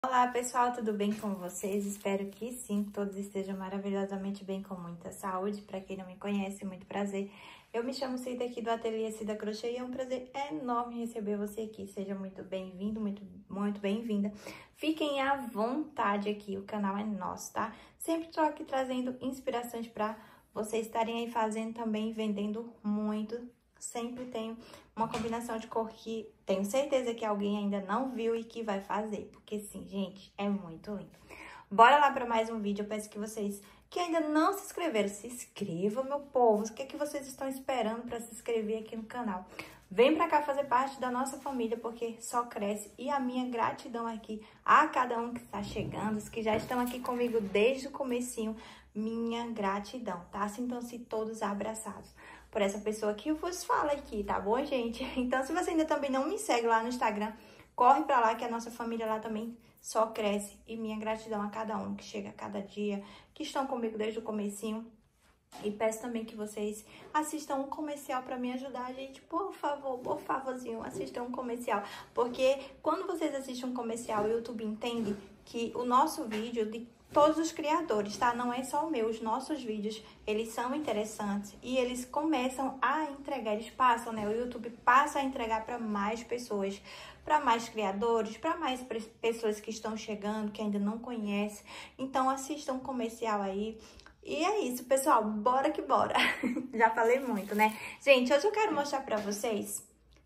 Olá pessoal, tudo bem com vocês? Espero que sim, todos estejam maravilhosamente bem, com muita saúde. Para quem não me conhece, muito prazer. Eu me chamo Cida aqui do Ateliê Cida Crochê e é um prazer enorme receber você aqui. Seja muito bem-vindo, muito bem-vinda. Fiquem à vontade aqui, o canal é nosso, tá? Sempre estou aqui trazendo inspirações para vocês estarem aí fazendo também, vendendo muito. Sempre tenho uma combinação de cor que tenho certeza que alguém ainda não viu e que vai fazer. Porque sim, gente, é muito lindo. Bora lá para mais um vídeo. Eu peço que vocês que ainda não se inscreveram, se inscrevam, meu povo. O que é que vocês estão esperando para se inscrever aqui no canal? Vem pra cá fazer parte da nossa família, porque só cresce. E a minha gratidão aqui a cada um que está chegando, os que já estão aqui comigo desde o comecinho, minha gratidão, tá? Sintam-se todos abraçados por essa pessoa que eu vos falo aqui, tá bom, gente? Então, se você ainda também não me segue lá no Instagram, corre pra lá que a nossa família lá também só cresce. E minha gratidão a cada um que chega a cada dia, que estão comigo desde o comecinho. E peço também que vocês assistam um comercial pra me ajudar, gente. Por favor, por favorzinho, assistam um comercial. Porque quando vocês assistem um comercial, o YouTube entende que o nosso vídeo de todos os criadores, tá? Não é só o meu, os nossos vídeos, eles são interessantes e eles começam a entregar, eles passam, né? O YouTube passa a entregar para mais pessoas, para mais criadores, para mais pessoas que estão chegando, que ainda não conhecem. Então, assistam um comercial aí. E é isso, pessoal, bora que bora. Já falei muito, né? Gente, hoje eu quero mostrar pra vocês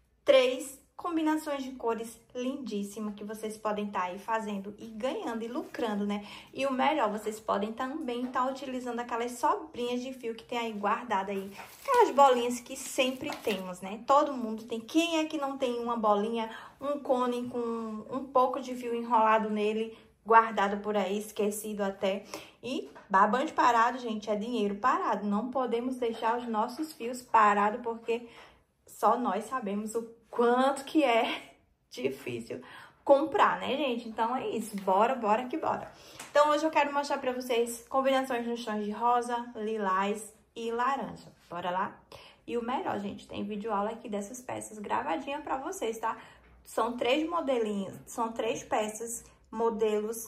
3 combinações de cores lindíssimas que vocês podem estar aí fazendo e ganhando e lucrando, né? E o melhor, vocês podem também estar utilizando aquelas sobrinhas de fio que tem aí guardada aí. Aquelas bolinhas que sempre temos, né? Todo mundo tem. Quem é que não tem uma bolinha, um cone com um pouco de fio enrolado nele, guardado por aí, esquecido até. E barbante parado, gente, é dinheiro parado. Não podemos deixar os nossos fios parados, porque só nós sabemos o quanto que é difícil comprar, né, gente? Então é isso, bora que bora. Então hoje eu quero mostrar pra vocês combinações nos tons de rosa, lilás e laranja. Bora lá? E o melhor, gente, tem vídeo aula aqui dessas peças gravadinha pra vocês, tá? São 3 modelinhos, são 3 peças, modelos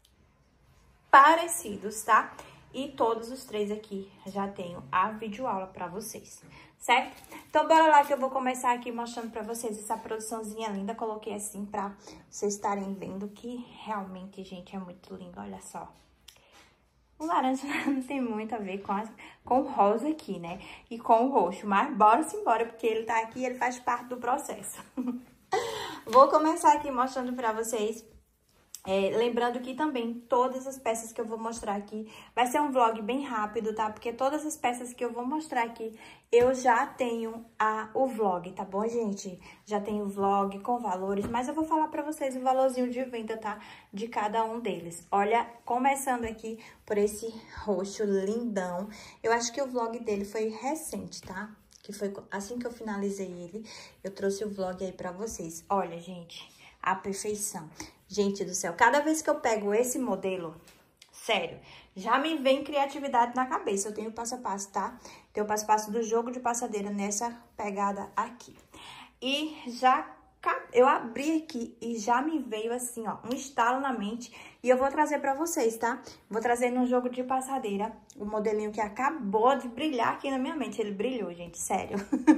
parecidos, tá? E todos os 3 aqui já tenho a videoaula pra vocês, certo? Então, bora lá que eu vou começar aqui mostrando pra vocês essa produçãozinha linda. Coloquei assim pra vocês estarem vendo que realmente, gente, é muito lindo, olha só. O laranja não tem muito a ver com o rosa aqui, né? E com o roxo, mas bora embora, porque ele tá aqui e ele faz parte do processo. Vou começar aqui mostrando pra vocês. Lembrando que também todas as peças que eu vou mostrar aqui, vai ser um vlog bem rápido, tá? Porque todas as peças que eu vou mostrar aqui, eu já tenho o vlog, tá bom, gente? Já tenho o vlog com valores, mas eu vou falar pra vocês o valorzinho de venda, tá? De cada um deles. Olha, começando aqui por esse roxo lindão. Eu acho que o vlog dele foi recente, tá? Que foi assim que eu finalizei ele, eu trouxe o vlog aí pra vocês. Olha, gente, a perfeição. Gente do céu, cada vez que eu pego esse modelo, sério, já me vem criatividade na cabeça. Eu tenho passo a passo, tá? Tenho o passo a passo do jogo de passadeira nessa pegada aqui. E eu abri aqui e já me veio assim, ó, um estalo na mente. E eu vou trazer pra vocês, tá? Vou trazer no jogo de passadeira o modelinho que acabou de brilhar aqui na minha mente. Ele brilhou, gente, sério.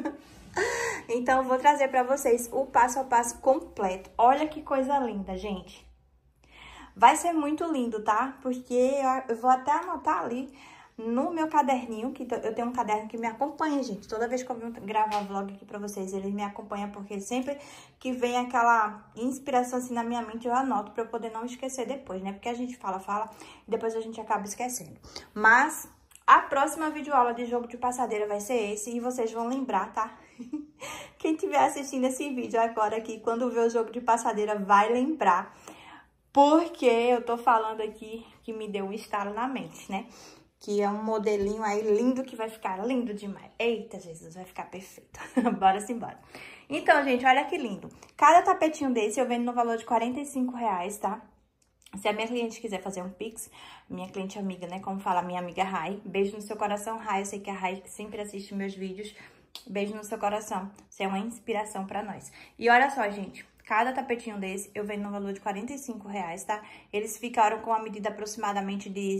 Então, eu vou trazer pra vocês o passo a passo completo. Olha que coisa linda, gente. Vai ser muito lindo, tá? Porque eu vou até anotar ali no meu caderninho, que eu tenho um caderno que me acompanha, gente. Toda vez que eu venho gravar vlog aqui pra vocês, ele me acompanha, porque sempre que vem aquela inspiração assim na minha mente, eu anoto pra eu poder não esquecer depois, né? Porque a gente fala, e depois a gente acaba esquecendo. Mas a próxima videoaula de jogo de passadeira vai ser esse, e vocês vão lembrar, tá? Quem estiver assistindo esse vídeo agora aqui, quando ver o jogo de passadeira, vai lembrar. Porque eu tô falando aqui que me deu um estalo na mente, né? Que é um modelinho aí lindo, que vai ficar lindo demais. Eita, Jesus, vai ficar perfeito. Bora simbora. Então, gente, olha que lindo. Cada tapetinho desse eu vendo no valor de R$45, tá? Se a minha cliente quiser fazer um Pix, minha cliente amiga, né? Como fala minha amiga Rai. Beijo no seu coração, Rai. Eu sei que a Rai sempre assiste meus vídeos. Beijo no seu coração. Você é uma inspiração pra nós. E olha só, gente. Cada tapetinho desse eu vendo no valor de R$45, tá? Eles ficaram com a medida aproximadamente de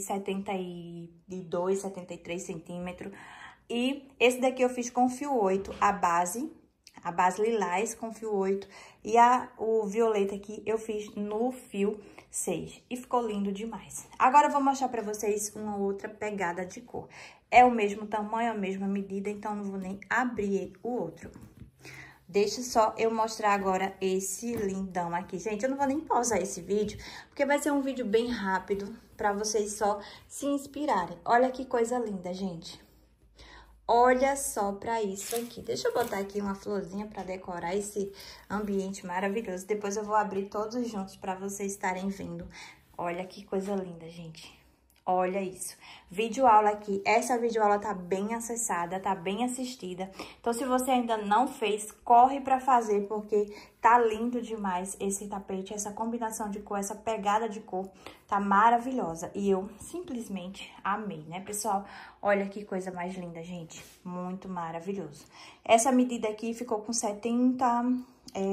72, 73 centímetros. E esse daqui eu fiz com fio 8, a base lilás com fio 8. E o violeta aqui eu fiz no fio 6. E ficou lindo demais. Agora eu vou mostrar pra vocês uma outra pegada de cor. É o mesmo tamanho, a mesma medida, então não vou nem abrir o outro. Deixa só eu mostrar agora esse lindão aqui. Gente, eu não vou nem pausar esse vídeo, porque vai ser um vídeo bem rápido, pra vocês só se inspirarem. Olha que coisa linda, gente. Olha só pra isso aqui. Deixa eu botar aqui uma florzinha pra decorar esse ambiente maravilhoso. Depois eu vou abrir todos juntos pra vocês estarem vendo. Olha que coisa linda, gente. Olha isso. Videoaula aqui. Essa videoaula tá bem acessada, tá bem assistida. Então, se você ainda não fez, corre pra fazer, porque tá lindo demais esse tapete, essa combinação de cor, essa pegada de cor, tá maravilhosa. E eu simplesmente amei, né, pessoal? Olha que coisa mais linda, gente. Muito maravilhoso. Essa medida aqui ficou com 70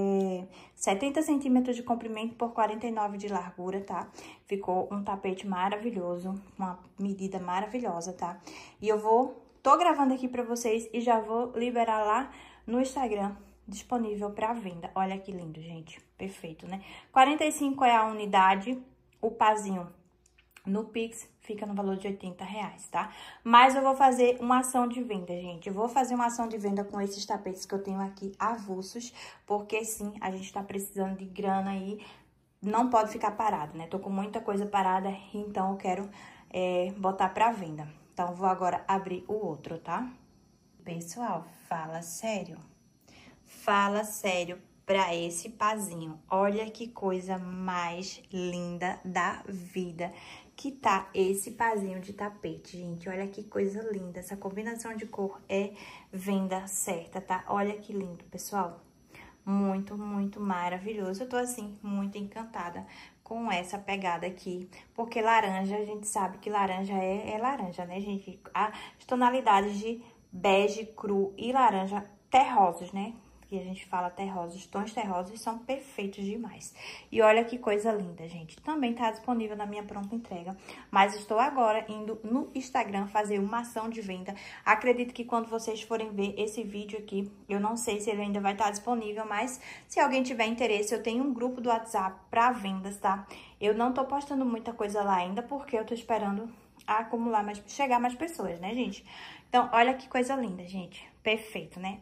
centímetros de comprimento por 49 de largura, tá? Ficou um tapete maravilhoso, uma medida maravilhosa, tá? E tô gravando aqui pra vocês e já vou liberar lá no Instagram, disponível pra venda. Olha que lindo, gente. Perfeito, né? 45 é a unidade, o pazinho no Pix fica no valor de R$80, tá? Mas eu vou fazer uma ação de venda, gente. Eu vou fazer uma ação de venda com esses tapetes que eu tenho aqui avulsos, porque sim, a gente tá precisando de grana aí, não pode ficar parado, né? Tô com muita coisa parada, então eu quero botar pra venda. Então, vou agora abrir o outro, tá? Pessoal, fala sério. Fala sério pra esse pazinho. Olha que coisa mais linda da vida que tá esse pazinho de tapete, gente. Olha que coisa linda. Essa combinação de cor é venda certa, tá? Olha que lindo, pessoal. Muito, muito maravilhoso. Eu tô, assim, muito encantada com essa pegada aqui. Porque laranja, a gente sabe que laranja é laranja, né, gente? As tonalidades de bege, cru e laranja terrosos, né? Que a gente fala terrosos, tons terrosos, são perfeitos demais. E olha que coisa linda, gente. Também tá disponível na minha pronta entrega, mas estou agora indo no Instagram fazer uma ação de venda. Acredito que quando vocês forem ver esse vídeo aqui, eu não sei se ele ainda vai estar disponível, mas se alguém tiver interesse, eu tenho um grupo do WhatsApp para vendas, tá? Eu não tô postando muita coisa lá ainda, porque eu tô esperando acumular chegar mais pessoas, né, gente? Então, olha que coisa linda, gente. Perfeito, né?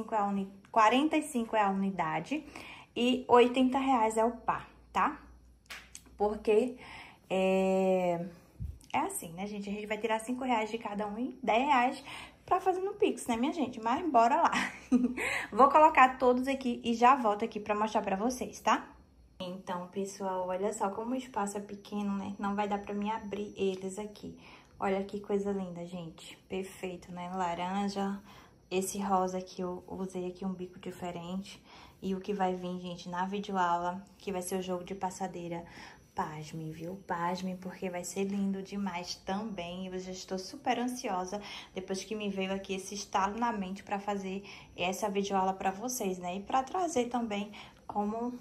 45 é a unidade e R$80 é o par, tá? Porque é assim, né, gente? A gente vai tirar R$5 de cada um e R$10 pra fazer no Pix, né, minha gente? Mas bora lá. Vou colocar todos aqui e já volto aqui pra mostrar pra vocês, tá? Então, pessoal, olha só como o espaço é pequeno, né? Não vai dar pra mim abrir eles aqui. Olha que coisa linda, gente. Perfeito, né? Laranja. Esse rosa aqui, eu usei aqui um bico diferente. E o que vai vir, gente, na videoaula, que vai ser o jogo de passadeira. Pasmem, viu? Pasmem, porque vai ser lindo demais também. Eu já estou super ansiosa, depois que me veio aqui esse estalo na mente pra fazer essa videoaula pra vocês, né? E pra trazer também como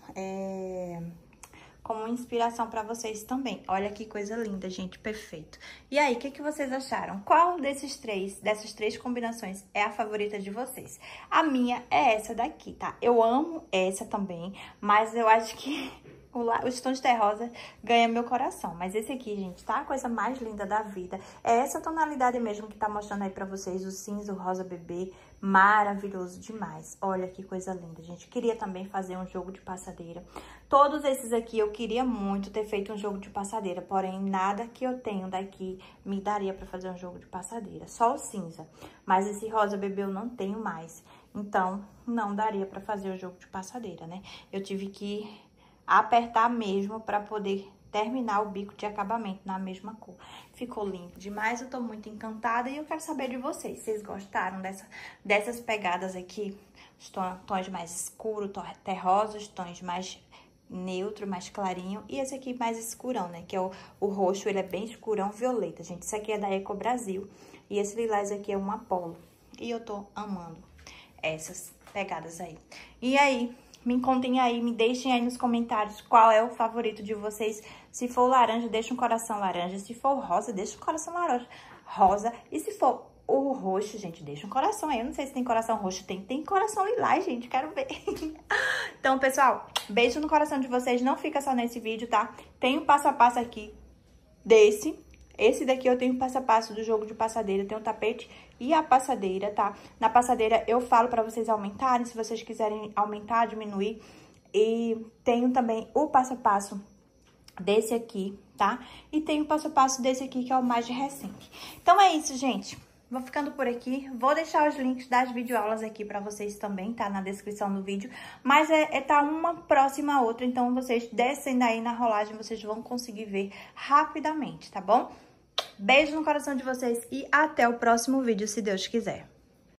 inspiração pra vocês também. Olha que coisa linda, gente, perfeito. E aí, o que vocês acharam? Qual dessas três combinações é a favorita de vocês? A minha é essa daqui, tá? Eu amo essa também, mas eu acho que os tons terrosa ganham meu coração. Mas esse aqui, gente, tá a coisa mais linda da vida. É essa tonalidade mesmo que tá mostrando aí pra vocês, o cinza, o rosa bebê. Maravilhoso demais. Olha que coisa linda, gente. Queria também fazer um jogo de passadeira. Todos esses aqui eu queria muito ter feito um jogo de passadeira, porém nada que eu tenho daqui me daria pra fazer um jogo de passadeira. Só o cinza. Mas esse rosa bebê eu não tenho mais. Então, não daria pra fazer o jogo de passadeira, né? Eu tive que apertar mesmo pra poder terminar o bico de acabamento na mesma cor. Ficou lindo demais, eu tô muito encantada e eu quero saber de vocês. Vocês gostaram dessas pegadas aqui? Os tons mais escuros, terrosos, tons mais neutro, mais clarinho. E esse aqui mais escurão, né? Que é o roxo, ele é bem escurão, violeta, gente. Isso aqui é da Eco Brasil. E esse lilás aqui é um Apollo. E eu tô amando essas pegadas aí. E aí, Me contem aí, me deixem aí nos comentários qual é o favorito de vocês. Se for laranja, deixa um coração laranja. Se for rosa, deixa um coração laranja. Rosa. E se for o roxo, gente, deixa um coração aí. Eu não sei se tem coração roxo. Tem coração lilás, gente. Quero ver. Então, pessoal, beijo no coração de vocês. Não fica só nesse vídeo, tá? Tem um passo a passo aqui desse. Esse daqui eu tenho o passo a passo do jogo de passadeira, tem o tapete e a passadeira, tá? Na passadeira eu falo pra vocês aumentarem, se vocês quiserem aumentar, diminuir. E tenho também o passo a passo desse aqui, tá? E tenho o passo a passo desse aqui, que é o mais recente. Então é isso, gente. Vou ficando por aqui, vou deixar os links das videoaulas aqui pra vocês também, tá? Na descrição do vídeo, mas tá uma próxima a outra, então vocês descendo aí na rolagem, vocês vão conseguir ver rapidamente, tá bom? Beijo no coração de vocês e até o próximo vídeo, se Deus quiser.